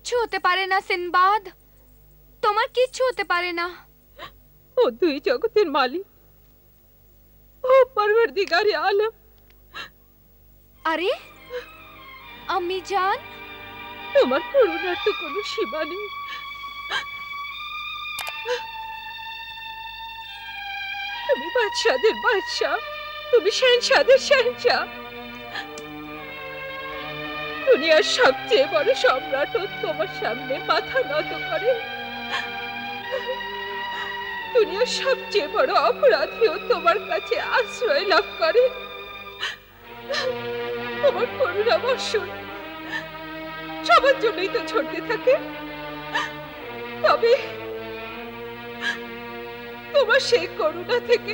কিচ্ছু হতে পারে না সিনবাদ, তোমার কিচ্ছু হতে পারে না। ও দুই জগতের মালিক, ও পরওয়ারদিগারে আলম। আরে আম্মি জান, তোমার করুণার তো কোনো সীমা নেই। তুমি বাদশাদের বাদশাহ, তুমি শাহজাদের শাহজাদা। দুনিয়ার সবচেয়ে বড় সম্রাটও তোমার সামনে মাথা নত করে। দুনিয়ার সবচেয়ে বড় অপরাধীও তোমার কাছে আশ্রয় লাভ করে। তোমার করুণা বর্ষণ সবার জন্যই তো ঝরতে থাকে, তবে তোমার সেই করুণা থেকে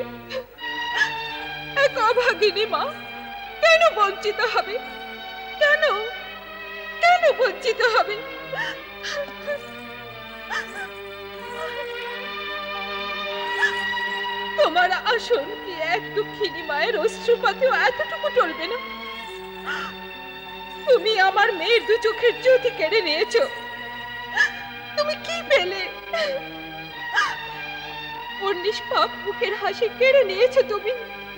এক অভাগিনী মা কেন বঞ্চিত হবে? কেন কেন বঞ্চিত হবে? তোমার আসন কি এক দুঃখিনী মায়ের অশ্রুপাতেও এতটুকু টলবে না? তুমি আমার মেয়ের দু চোখের জ্যোতি কেড়ে নিয়েছো। তুমি কি পেলে? ওর নিষ্পাপ মুখের হাসি কেড়ে নিয়েছো তুমি।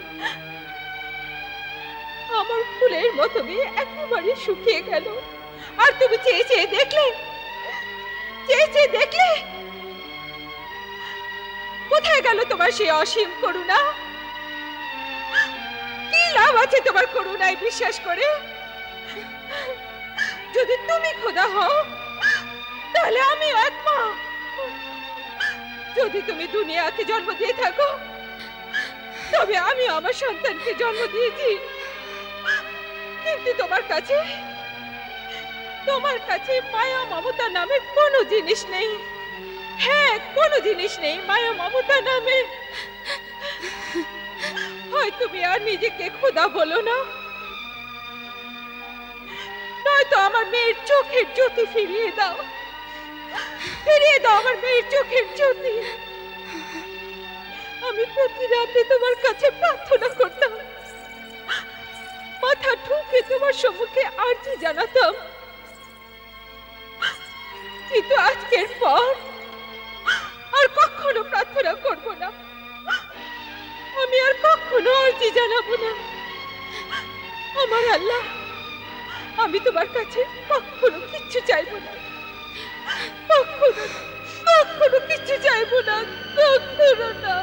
আমার ফুলের মতো মেয়ে একেবারে শুকিয়ে গেল, আর তুমি চেয়ে চেয়ে দেখলে, চেয়ে চেয়ে দেখলে। কোথায় গেল তোমার সেই অসীম করুণা? কি লাভ আছে তোমার করুণায় বিশ্বাস করে? যদি তুমি খোদা হও তাহলে আমি এক মা। যদি তুমি দুনিয়াকে জন্ম দিয়ে থাকো তবে আমি আমার সন্তানকে জন্ম দিয়েছি, কিন্তু তোমার কাছে মায়া মমতা নামের কোনো জিনিস নেই। হ্যাঁ, কোনো জিনিস নেই মায়া মমতা নামে। হয় তুমি আর নিজেকে খোদা বলো না, নয়তো আমার মেয়ের চোখের জ্যোতি ফিরিয়ে দাও। ফিরিয়ে দাও আমার মেয়ের চোখের জ্যোতি। আমি প্রতি রাতে তোমার কাছে প্রার্থনা করতাম, মাথা ঠুকে তোমার সম্মুখে আরজি জানাতাম, কিন্তু আজকের পর আর কখনো প্রার্থনা করব না। আমি আর কখনো আরজি জানাবো না। আমার আল্লাহ, আমি তোমার কাছে কখনো কিচ্ছু চাইবো না, কখনো কখনো কিচ্ছু চাইবো না, কখনো না।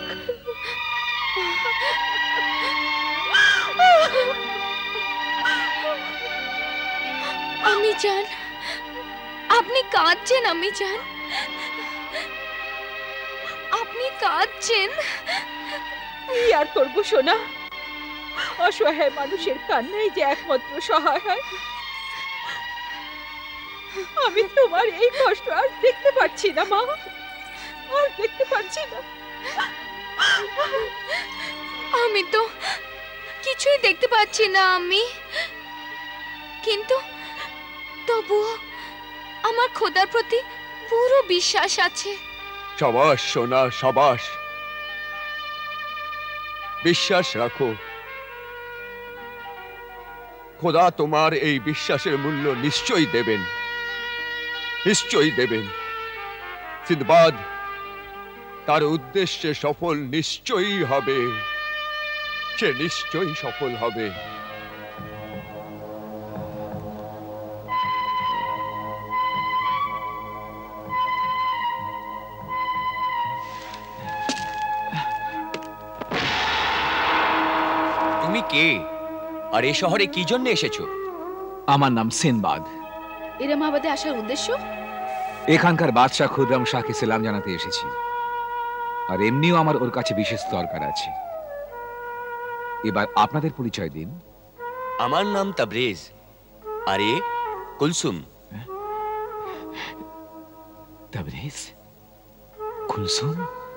আম্মি জান, আপনি কাঁদছেন আম্মি জান, আপনি কাঁদছেন। কি আর করবো সোনা, অসহায় মানুষের কান্নাই যে একমাত্র সহায় হয়। আমি তোমার এই কষ্ট আর দেখতে পাচ্ছি না মা, আর দেখতে পাচ্ছি না। আমি তো কিছুই দেখতে পাচ্ছি না আমি, কিন্তু তবুও আমার খোদার প্রতি পুরো বিশ্বাস আছে। সাবাস সোনা, সাবাস, বিশ্বাস রাখো। খোদা তোমার এই বিশ্বাসের মূল্য নিশ্চয়ই দেবেন, নিশ্চয়ই দেবেন। সিন্দবাদ তার উদ্দেশ্যে সফল নিশ্চয়ই হবে, সে নিশ্চয়ই সফল হবে। তুমি কে আর এই শহরে কি জন্য এসেছো? আমার নাম সিনবাদ। ইরামাবাদে আসার উদ্দেশ্য? এখানকার বাদশাহ খুররাম শাহকে সালাম জানাতে এসেছি, আর এমনিও আমার ওর কাছে বিশেষ দরকার আছে। এবার আপনাদের পরিচয় দিন। আমার নাম তাবরেজ, আর এ কুলসুম। তাবরেজ, কুলসুম,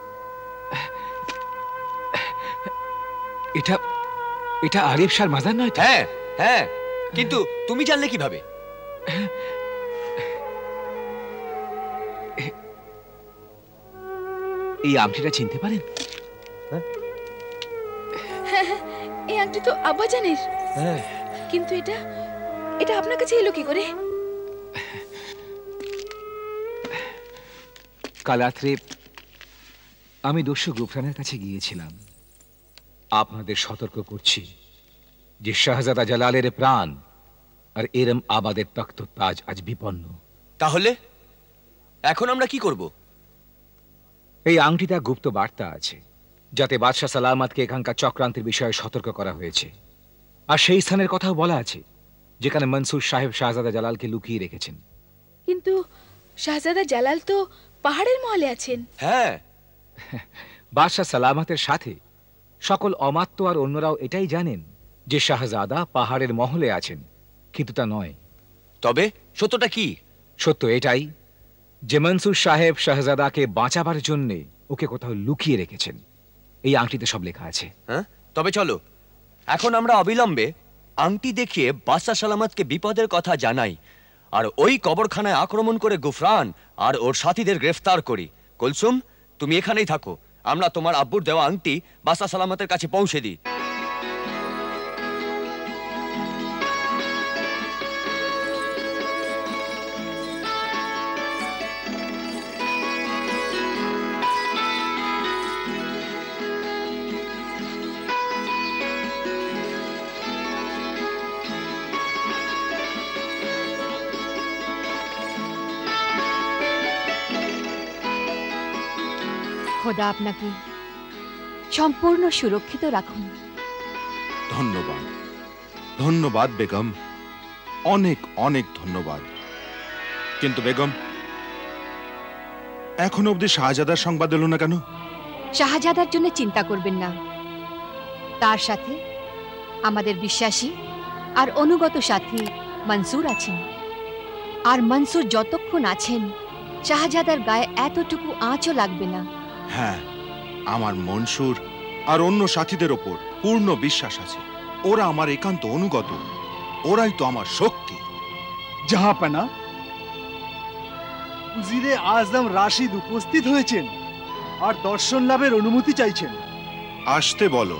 এটা এটা আরিফ শাহর মাজার নয়? হ্যাঁ হ্যাঁ, কিন্তু তুমি জানলে কিভাবে? এই আংটিটা চিনতে পারেন? এই আংটি তো আব্বাজানের, কিন্তু এটা এটা আপনার কাছে এলো কি করে? কাল রাত্রে আমি দস্যু গুফরানের কাছে গিয়েছিলাম। আপনাদের সতর্ক করছি যে শাহজাদা জালালের প্রাণ আর এরম আবাদের তখ্ত তাজ আজ বিপন্ন। তাহলে এখন আমরা কি করব? এই আংটিটা গুপ্ত বার্তা আছে, যাতে বাদশাহ সালামতকে এখানকার চক্রান্তের বিষয়ে সতর্ক করা হয়েছে। আর সেই স্থানের কথাও বলা আছে যেখানে মনসুর সাহেব শাহজাদা জালালকে লুকিয়ে রেখেছেন। কিন্তু শাহজাদা জালাল তো পাহাড়ের মহলে আছেন। হ্যাঁ, বাদশাহ সালামতের সাথে সকল অমাত্য আর অন্যরাও এটাই জানেন যে শাহজাদা পাহাড়ের মহলে আছেন, কিন্তু তা নয়। তবে সত্যটা কি? সত্য এটাই যে মনসুর সাহেব শাহজাদাকে বাঁচাবার জন্যে ওকে কোথাও লুকিয়ে রেখেছেন। এই আংটিতে সব লেখা আছে। হ্যাঁ, তবে চলো এখন আমরা অবিলম্বে আংটি দেখিয়ে বাদশাহ সালামতকে বিপদের কথা জানাই, আর ওই কবরখানায় আক্রমণ করে গুফরান আর ওর সাথীদের গ্রেফতার করি। কুলসুম, তুমি এখানেই থাকো, আমরা তোমার আব্বুর দেওয়া আংটি বাদশাহ সালামতের কাছে পৌঁছে দিই। খোদা আপনাকে সম্পূর্ণ সুরক্ষিত রাখুন। ধন্যবাদ, ধন্যবাদ বেগম, অনেক অনেক ধন্যবাদ। কিন্তু বেগম, এখন অবধি শাহজাদার সংবাদ এলো না কেন? শাহজাদার জন্য চিন্তা করবেন না, তার সাথে আমাদের বিশ্বাসী আর অনুগত সাথী মনসুর আছেন। আর মনসুর যতক্ষণ আছেন শাহজাদার গায়ে এতটুকু আঁচও লাগবে না। হ্যাঁ, আমার মনসুর আর অন্য সাথীদের ওপর পূর্ণ বিশ্বাস আছে। ওরা আমার একান্ত অনুগত, ওরাই তো আমার শক্তি। জাহাপানা, উজিরে আজম রাশিদ উপস্থিত হয়েছেন আর দর্শন লাভের অনুমতি চাইছেন। আসতে বলো।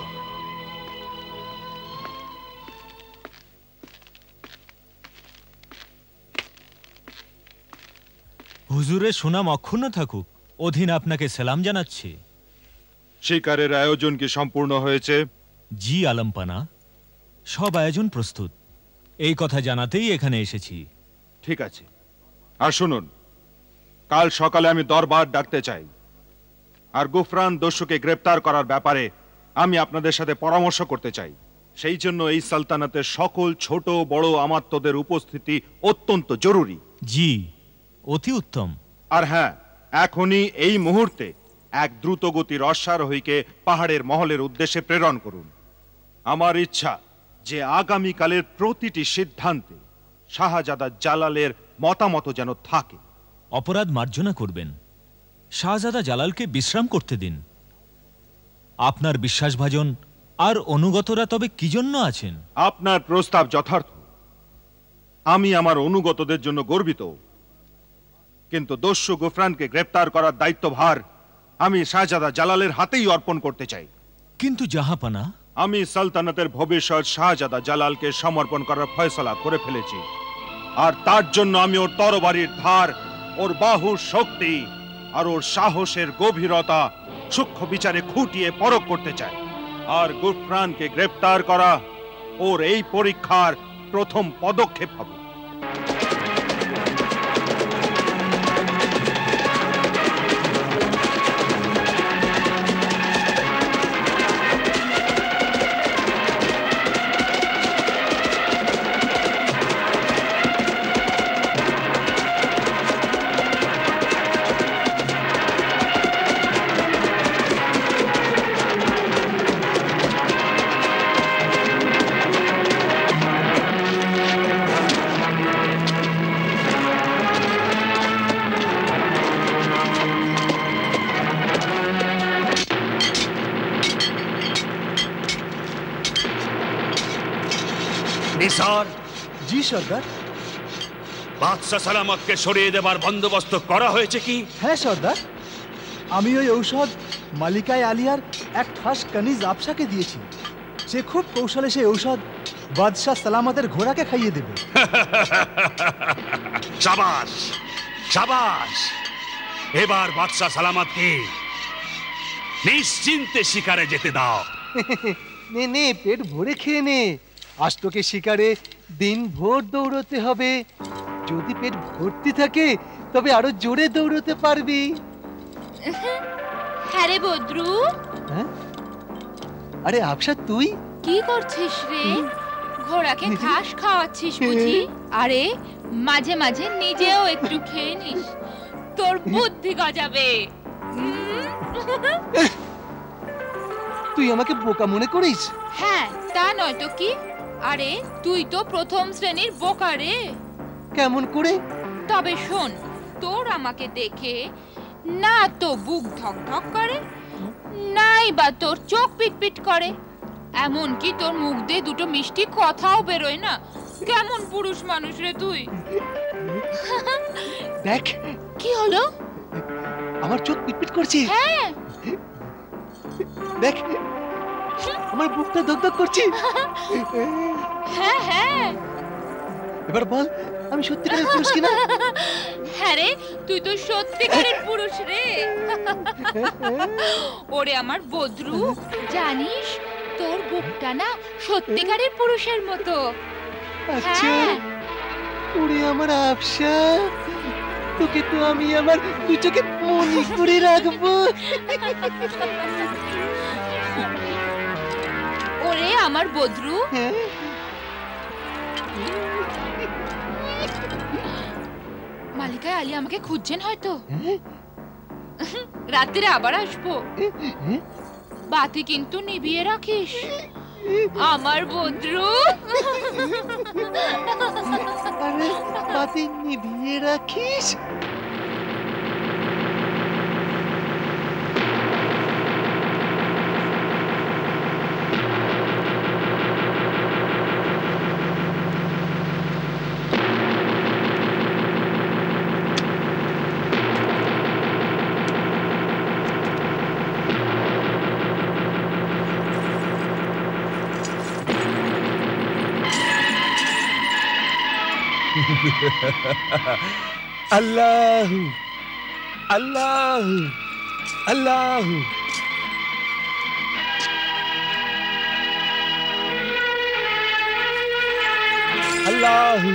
হুজুরের সুনাম অক্ষুণ্ণ থাকুক। অধীন আপনাকে সালাম জানাচ্ছি। শিকারের আয়োজন কি সম্পূর্ণ হয়েছে? জি আলমপানা, সব আয়োজন প্রস্তুত। এই কথা জানাতেই এখানে এসেছি। ঠিক আছে, আর শুনুন, কাল সকালে আমি দরবার ডাকতে চাই। আর গুফরান দস্যুকে গ্রেপ্তার করার ব্যাপারে আমি আপনাদের সাথে পরামর্শ করতে চাই। সেই জন্য এই সালতানাতের সকল ছোট বড় আমাত্যদের উপস্থিতি অত্যন্ত জরুরি। জি, অতি উত্তম। আর হ্যাঁ, এখনই এই মুহূর্তে এক দ্রুতগতির অশ্বারোহীকে পাহাড়ের মহলের উদ্দেশ্যে প্রেরণ করুন। আমার ইচ্ছা যে আগামীকালের প্রতিটি সিদ্ধান্তে শাহজাদা জালালের মতামত যেন থাকে। অপরাধ মার্জনা করবেন, শাহজাদা জালালকে বিশ্রাম করতে দিন। আপনার বিশ্বাসভাজন আর অনুগতরা তবে কি জন্য আছেন? আপনার প্রস্তাব যথার্থ, আমি আমার অনুগতদের জন্য গর্বিত। কিন্তু দস্যু গুফরানকে গ্রেপ্তার করার দায়িত্বভার আমি শাহজাদা জালালের হাতেই অর্পণ করতে চাই। কিন্তু জাহাপানা, আমি সালতানাতের ভবিষ্যৎ শাহজাদা জালালকে সমর্পণ করার ফয়সালা করে ফেলেছি। আর তার জন্য আমি ওর তরবারির ধার, ওর বাহুর শক্তি আর ওর সাহসের গভীরতা সূক্ষ্ম বিচারে খুঁটিয়ে পরখ করতে চাই। আর গুফরানকে গ্রেপ্তার করা ওর এই পরীক্ষার প্রথম পদক্ষেপ হবে। নিসার, জি সর্দার। বাদশাহ সালামতকে সরিয়ে দেবার বন্দোবস্ত করা হয়েছে কি? হ্যাঁ সর্দার, আমি ওই ঔষধ মালিকায় আলিয়ার এক খাস কানিজ আফসাকে দিয়েছি। সে খুব কৌশলে সেই ঔষধ বাদশাহ সালামতের ঘোড়াকে খাইয়ে দেবে। শাবাশ, শাবাশ। এবার বাদশাহ সালামতকে নিশ্চিন্তে শিকারে যেতে দাও। নে নে, পেট ভরে খেয়ে নে। আজ তোকে শিকারে দিন ভোর দৌড়তে হবে। যদি পেট ভর্তি থাকে তবে আরো জোরে দৌড়তে পারবি। হ্যাঁ রে বদ্রু, হ্যাঁ? আরে আফসা, তুই কি করছিস রে? ঘোড়াকে ঘাস খাওয়াচ্ছিস বুঝি? আরে মাঝে মাঝে নিজেও একটু খেয়ে নিস, তোর বুদ্ধি গজাবে। তুই আমাকে বোকা মনে করিস? হ্যাঁ, তা নয় তো কি। আরে তুই তো প্রথম শ্রেণীর বোকা রে। কেমন করে? তবে শোন, তোর আমাকে দেখে না তো বুক ধক ধক করে, নাই বা তোর চোখ পিটপিট করে, এমনকি তোর মুখ দিয়ে দুটো মিষ্টি কথাও বেরোয় না। কেমন পুরুষ মানুষ রে তুই? দেখ, কি হলো? আমার চোখ পিটপিট করছে। হ্যাঁ, দেখ, আমার বুকটা ধক ধক করছে। হ্যাঁ হ্যাঁ, এবার বল, আমি সত্যিকারের পুরুষ কিনা? হ্যাঁ রে, তুই তো সত্যিকারের পুরুষ রে। ওরে আমার বদ্রু, জানিস তোর বুকটা না সত্যিকারের পুরুষের মতো। আচ্ছা, হ্যাঁ। ওরে আমার আফসা, তোকে তো আমি আমার দু চোখে মনি করে রাখবো। ওরে আমার বদ্রু, মালিকায় আলী আমাকে খুঁজছেন হয়তো। রাত্রে আবার আসবো, বাতি কিন্তু নিভিয়ে রাখিস আমার বদ্রু। আরে বাতি নিভিয়ে রাখিস? আল্লাহু আল্লাহু আল্লাহু আল্লাহু।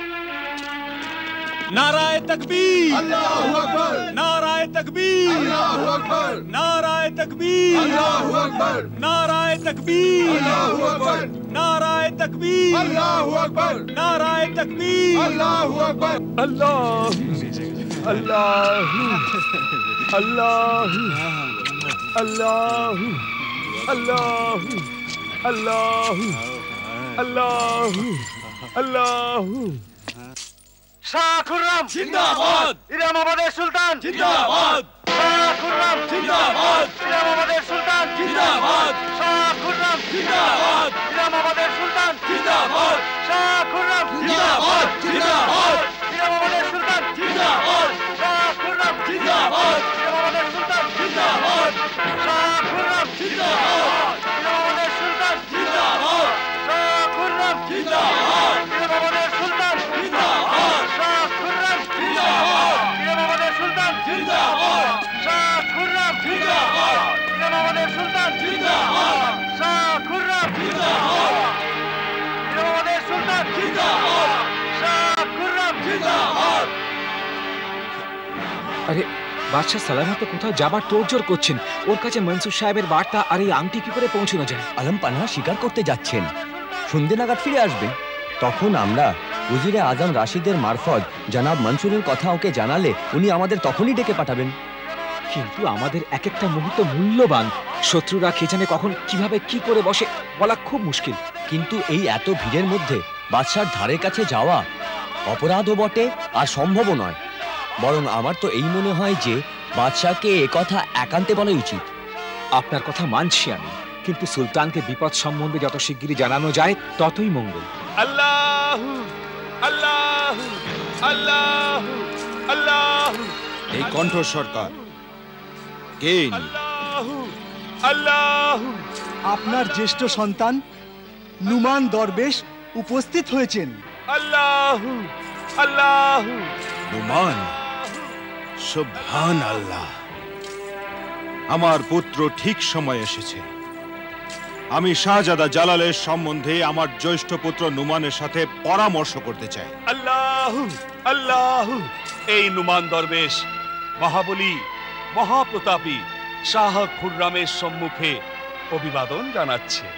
नाराए तकबीर, আল্লাহু আকবার, नाराए तकबीर, আল্লাহু আকবার, नाराए तकबीर, আল্লাহু আকবার, नाराए तकबीर, আল্লাহু আকবার, नाराए तकबीर, আল্লাহু আকবার, नाराए तकबीर। আল্লাহু আকবার। আল্লাহু আল্লাহু আল্লাহু আল্লাহু আল্লাহু আল্লাহু আল্লাহু আল্লাহু। শাহ খুররাম জিন্দাবাদ, ইরামাবাদের সুলতান জিন্দাবাদ, শাহ খুররাম জিন্দাবাদ, ইরামাবাদের সুলতান জিন্দাবাদ, শাহ খুররাম জিন্দাবাদ, ইরামাবাদের সুলতান জিন্দাবাদ, শাহ খুররাম জিন্দাবাদ, জিন্দাবাদ, ইরামাবাদের সুলতান জিন্দাবাদ, শাহ খুররাম জিন্দাবাদ, ইরামাবাদের সুলতান জিন্দাবাদ, শাহ খুররাম জিন্দাবাদ, ইরামাবাদের সুলতান জিন্দাবাদ, শাহ খুররাম জিন্দাবাদ, ইরামাবাদের সুলতান জিন্দাবাদ, শাহ খুররাম জিন্দাবাদ, ইরামাবাদের সুলতান জিন্দাবাদ, শাহ খুররাম জিন্দাবাদ, ইরামাবাদের সুলতান জিন্দাবাদ, শাহ খুররাম জিন্দাবাদ, ইরামাবাদের সুলতান জিন্দাবাদ, শাহ খুররাম জিন্দাবাদ। আরে বাদশাহ সালামত তো কোথাও যাবার তোড়জোড় করছেন। ওর কাছে মনসুর সাহেবের বার্তা আর এই আংটি কি করে পৌঁছানো যায়? আলম পানা শিকার করতে যাচ্ছেন, সন্ধে নাগাদ ফিরে আসবে। তখন আমরা উজিরে আজম রাশিদের মারফত জনাব মনসুরের কথা ওকে জানালে উনি আমাদের তখনই ডেকে পাঠাবেন। কিন্তু আমাদের এক একটা মুহূর্ত মূল্যবান। শত্রুরা কে জানে কখন কিভাবে কি করে বসে, বলা খুব মুশকিল। কিন্তু এই এত ভিড়ের মধ্যে বাদশার ধারে কাছে যাওয়া অপরাধও বটে আর সম্ভবও নয়। বরং আমার তো এই মনে হয় যে বাদশাকে একথা একান্তে বলা উচিত। আপনার কথা মানছি আমি, কিন্তু সুলতানকে বিপদ সম্বন্ধে যত শিগগিরই জানানো যায় ততই মঙ্গল। আল্লাহু আল্লাহু আল্লাহু আল্লাহু। এই কণ্ঠস্বরকার কে ইনি? আল্লাহু আল্লাহু। আপনার জ্যেষ্ঠ সন্তান নুমান দরবেশ উপস্থিত হয়েছেন। আল্লাহু আল্লাহু। নুমান, সুবহান আল্লাহ, আমার পুত্র ঠিক সময় এসেছে। আমি শাহজাদা জালালের সম্বন্ধে আমার জ্যেষ্ঠ পুত্র নুমানের সাথে পরামর্শ করতে চাই। আল্লাহু আল্লাহু। এই নুমান দরবেশ মহাবলী মহাপ্রতাপী শাহ খুররামের সম্মুখে অভিবাদন জানাচ্ছে।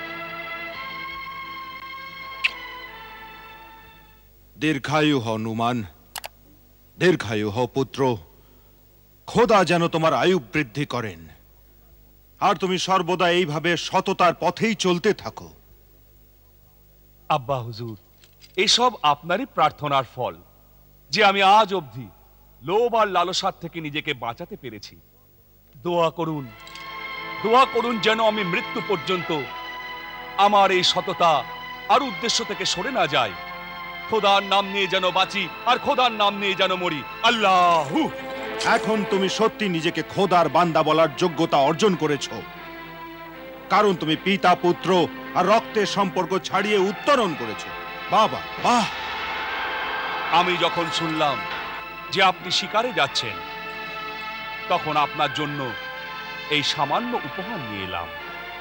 দীর্ঘায়ু হও নুমান, দীর্ঘায়ু হও পুত্র। খোদা যেন তোমার আয়ু বৃদ্ধি করেন, আর তুমি সর্বদা এইভাবে সততার পথেই চলতে থাকো। আব্বা হুজুর, এসব আপনারই প্রার্থনার ফল যে আমি আজ অবধি লোভ আর লালসার থেকে নিজেকে বাঁচাতে পেরেছি। দোয়া করুন যেন আমি মৃত্যু পর্যন্ত আমার এই সততা আর উদ্দেশ্য থেকে সরে না যাই। খোদার নাম নিয়ে যেন বাঁচি আর খোদার নাম নিয়ে যেন মরি। আল্লাহু। এখন তুমি সত্যি নিজেকে খোদার বান্দা বলার যোগ্যতা অর্জন করেছো, কারণ তুমি পিতা পুত্র আর রক্তের সম্পর্ক ছাড়িয়ে উত্তরণ করেছো। বাবা বাহ। আমি যখন শুনলাম যে আপনি শিকারে যাচ্ছেন, তখন আপনার জন্য এই সামান্য উপহার নিয়ে এলাম।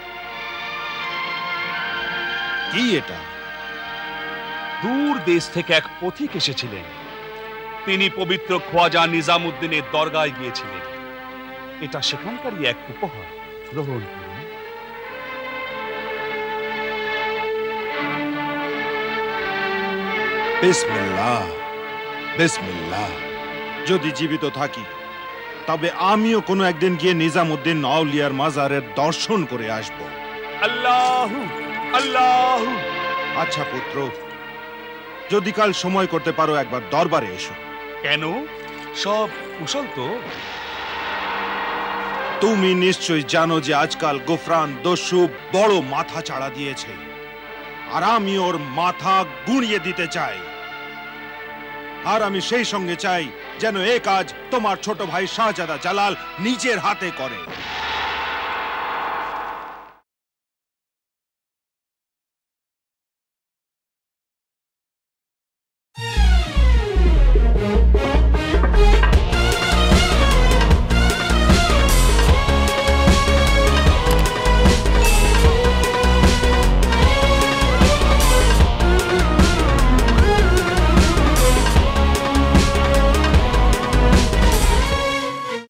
কি এটা? দূর দেশ থেকে এক পথিক এসেছিলেন। তিনি পবিত্র খোয়াজা নিজামুদ্দিনের দরগায় গিয়েছিলেন। এটা সেখানকারই এক উপহার, গ্রহণ করুন। বিসমিল্লাহ বিসমিল্লাহ। যদি জীবিত থাকি তবে আমিও কোনো একদিন গিয়ে নিজামুদ্দিন আউলিয়ার মাজারের দর্শন করে আসব। আল্লাহু আল্লাহু। আচ্ছা পুত্র, যদি কাল সময় করতে পারো একবার দরবারে এসো। কেন? সব কুশল তো? তুমি নিশ্চয়ই জানো যে আজকাল গুফরান দস্যু বড় মাথা চাড়া দিয়েছে, আর আমি ওর মাথা গুঁড়িয়ে দিতে চাই। আর আমি সেই সঙ্গে চাই যেন এ কাজ তোমার ছোট ভাই শাহজাদা জালাল নিজের হাতে করে।